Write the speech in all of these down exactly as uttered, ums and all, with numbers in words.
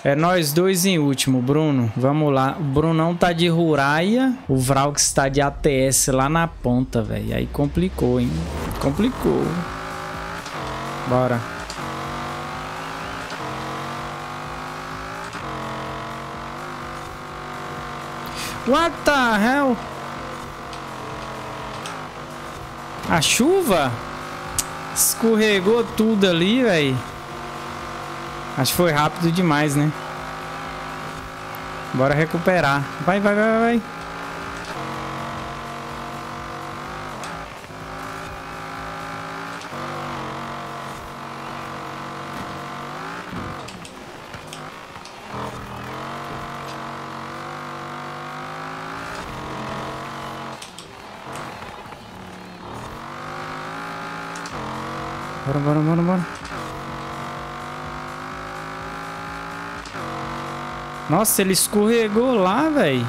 É nós dois em último, Bruno. Vamos lá. O Brunão tá de Ruraia. O Vraux tá de A T S lá na ponta, velho. Aí complicou, hein? Complicou. Bora. What the hell? A chuva? Escorregou tudo ali, velho. Acho que foi rápido demais, né? Bora recuperar. Vai, vai, vai, vai. Bora, bora, bora, bora. Nossa, ele escorregou lá, velho.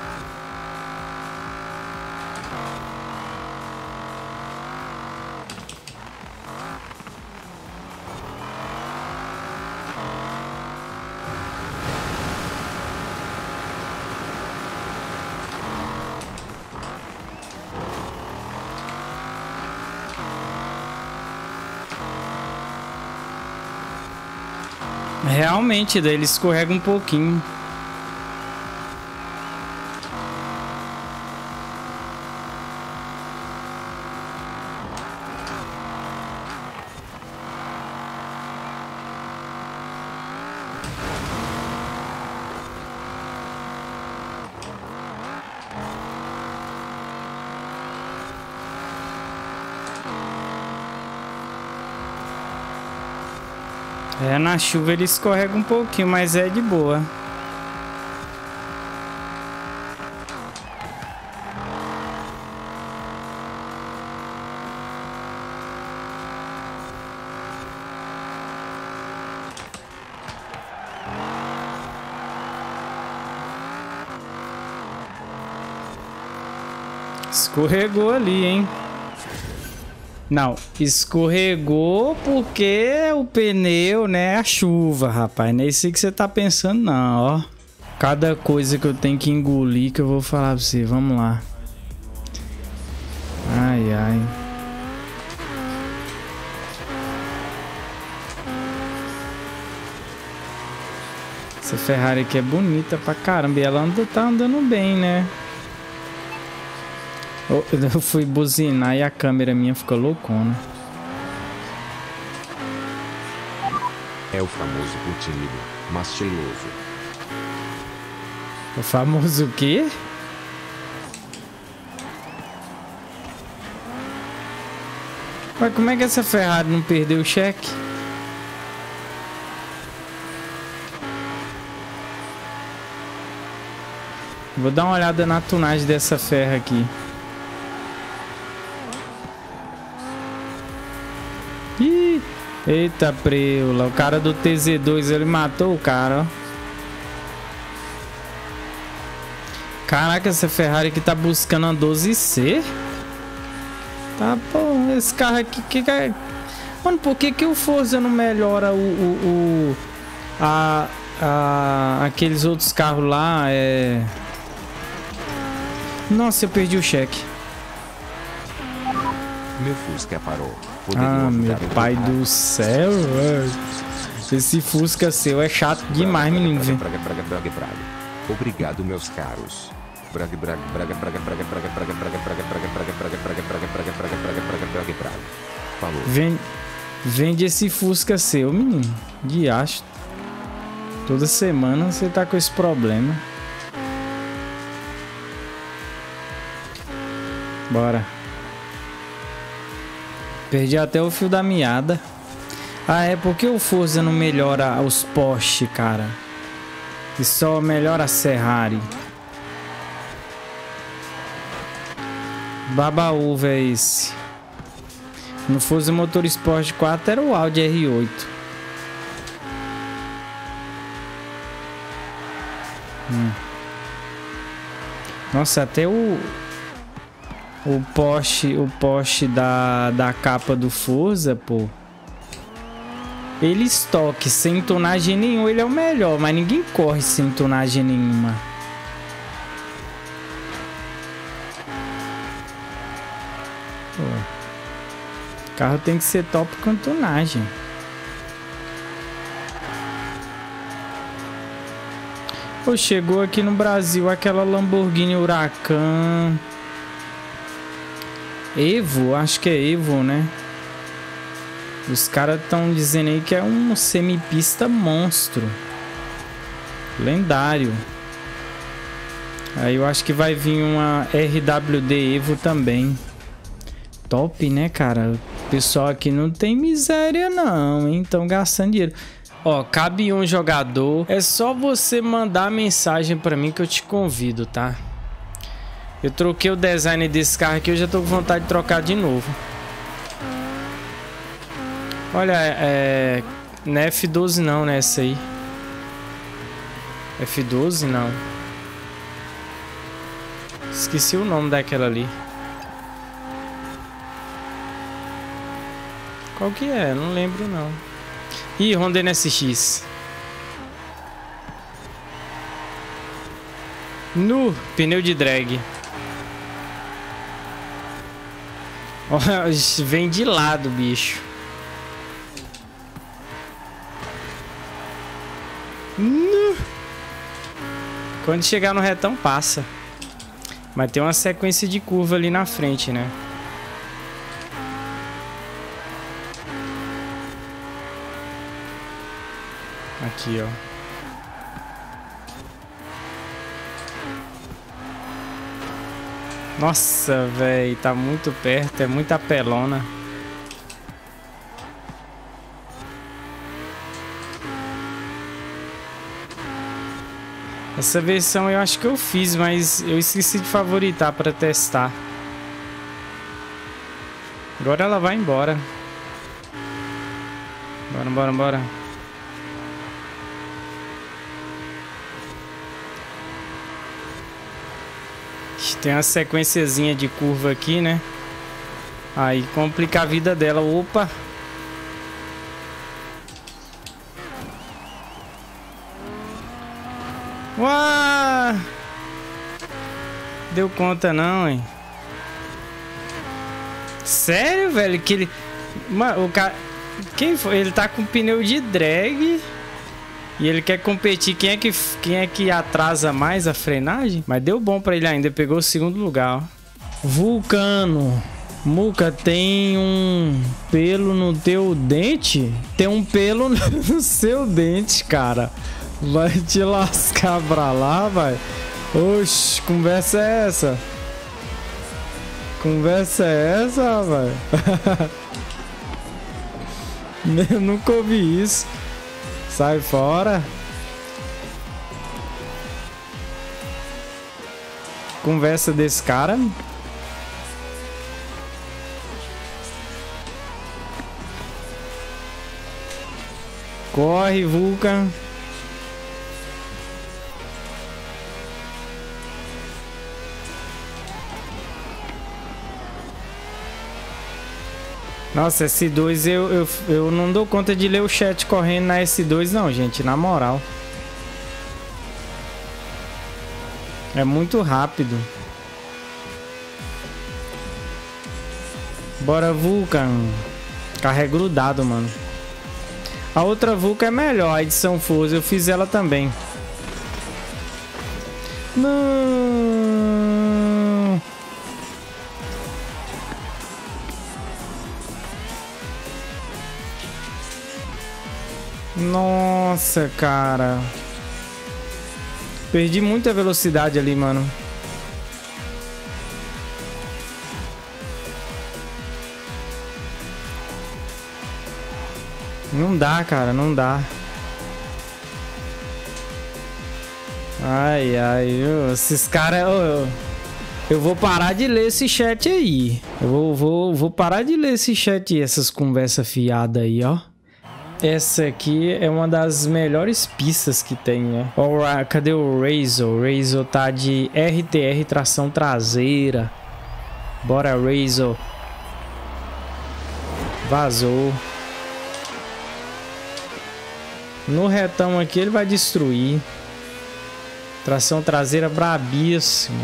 Realmente, daí ele escorrega um pouquinho. É, na chuva ele escorrega um pouquinho, mas é de boa. Escorregou ali, hein? Não, escorregou porque o pneu, né? A chuva, rapaz. Não é isso que você tá pensando, não, ó. Cada coisa que eu tenho que engolir que eu vou falar pra você. Vamos lá. Ai, ai. Essa Ferrari aqui é bonita pra caramba. E ela anda, tá andando bem, né? Eu fui buzinar e a câmera minha ficou loucona. É o famoso tímido, mas cheiroso. O famoso o quê? Mas como é que essa Ferrari não perdeu o cheque? Vou dar uma olhada na tunagem dessa ferra aqui. Ih, eita preula, o cara do T Z dois, ele matou o cara, ó. Caraca, essa Ferrari aqui tá buscando a doze C? Tá, pô, esse carro aqui, que é... Mano, por que que o Forza não melhora o... o, o a, a, aqueles outros carros lá, é... Nossa, eu perdi o cheque. Meu Fusca parou. Ah, meu pai do céu, velho. Esse Fusca seu é chato demais, menino. Braga, braga, braga, braga. Obrigado, meus caros. Braga, braga, braga, braga, braga, braga, braga, braga, braga, braga, braga, braga, braga, braga, braga, braga, braga, braga, braga, braga. Falou. Vende, vende esse Fusca seu, menino. De acho. Toda semana você tá com esse problema. Bora. Perdi até o fio da meada. Ah, é porque o Forza não melhora os Porsche, cara. E só melhora a Ferrari. Baba-uva é esse. No Forza Motorsport quatro era o Audi R oito. Hum. Nossa, até o... O Porsche, o Porsche da, da capa do Forza, pô. Ele estoque sem tonagem nenhuma, ele é o melhor, mas ninguém corre sem tonagem nenhuma. Pô, o carro tem que ser top com tonagem. Pô, chegou aqui no Brasil aquela Lamborghini Huracan Evo, acho que é Evo, né? Os caras estão dizendo aí que é um semipista monstro. Lendário. Aí eu acho que vai vir uma R W D Evo também. Top, né, cara? O pessoal aqui não tem miséria não, hein? Estão gastando dinheiro. Ó, cabe um jogador. É só você mandar mensagem pra mim que eu te convido, tá? Eu troquei o design desse carro aqui, eu já tô com vontade de trocar de novo. Olha, é... não é F doze não, né, essa aí. F doze não. Esqueci o nome daquela ali. Qual que é? Não lembro não. Ih, Honda N S X. No pneu de drag. Ó, vem de lado, bicho. No. Quando chegar no retão, passa. Mas tem uma sequência de curva ali na frente, né? Aqui, ó. Nossa, velho, tá muito perto, é muita pelona. Essa versão eu acho que eu fiz, mas eu esqueci de favoritar para testar. Agora ela vai embora. Bora, bora, bora. Tem uma sequenciazinha de curva aqui, né? Aí complica a vida dela. Opa! Uau! Deu conta não, hein? Sério, velho? Que ele... Mano, o cara... Quem foi? Ele tá com pneu de drag... E ele quer competir. Quem é que, quem é que atrasa mais a frenagem? Mas deu bom pra ele ainda. Pegou o segundo lugar, ó. Vulcano. Muca, tem um pelo no teu dente? Tem um pelo no seu dente, cara. Vai te lascar pra lá, vai. Oxi, conversa é essa? Conversa é essa, vai? Eu nunca ouvi isso. Sai fora. Conversa desse cara. Corre, Vulcan. Nossa, S dois eu, eu, eu não dou conta de ler o chat correndo na S dois não, gente, na moral. É muito rápido. Bora, Vulcan. Carro é grudado, mano. A outra Vulcan é melhor, a edição Forza. Eu fiz ela também. Não. Nossa, cara. Perdi muita velocidade ali, mano. Não dá, cara, não dá. Ai, ai, eu, esses caras... Eu, eu vou parar de ler esse chat aí. Eu vou, vou, vou parar de ler esse chat aí, essas conversas fiadas aí, ó. Essa aqui é uma das melhores pistas que tem, né? Alright, cadê o Razor? O Razor tá de R T R tração traseira. Bora, Razor. Vazou. No retão aqui ele vai destruir. Tração traseira brabíssimo.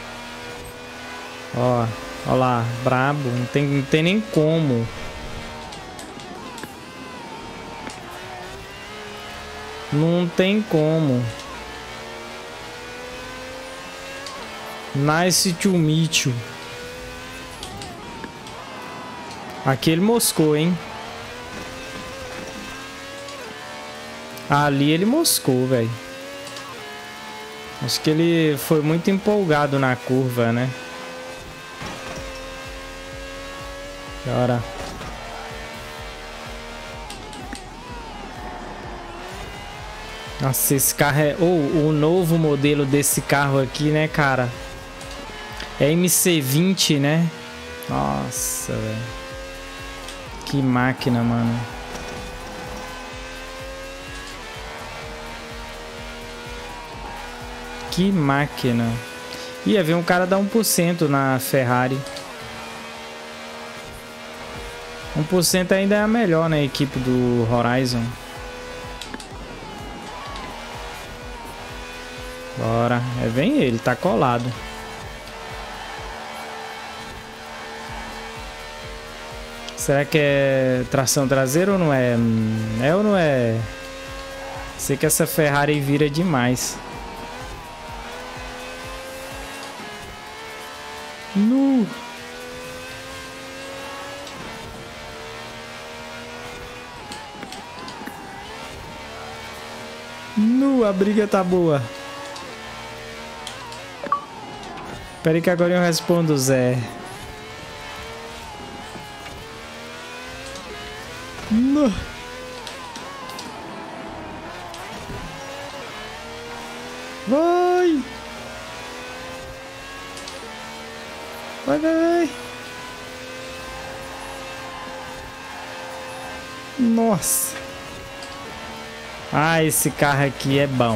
Ó, ó lá, brabo. Não tem, não tem nem como. Não tem como. Nice to meet you. Aqui ele moscou, hein? Ali ele moscou, velho. Acho que ele foi muito empolgado na curva, né? Bora. Nossa, esse carro é... Oh, o novo modelo desse carro aqui, né, cara? É M C vinte, né? Nossa, velho. Que máquina, mano. Que máquina. Ia ver um cara dar um por cento na Ferrari. um por cento ainda é a melhor na equipe do Horizon. Bora. É, vem ele, tá colado. Será que é tração traseira ou não é? É ou não é? Sei que essa Ferrari vira demais. Nu. Nu, a briga tá boa. Espera aí que agora eu respondo, Zé. Nu. Vai. Vai, vai, vai. Nossa. Ah, esse carro aqui é bom.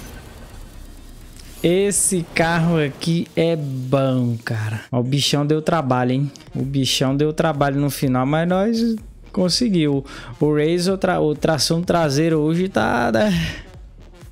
Esse carro aqui é bom, cara. O bichão deu trabalho, hein? O bichão deu trabalho no final, mas nós conseguiu. O Razor, tra... o tração traseiro hoje tá...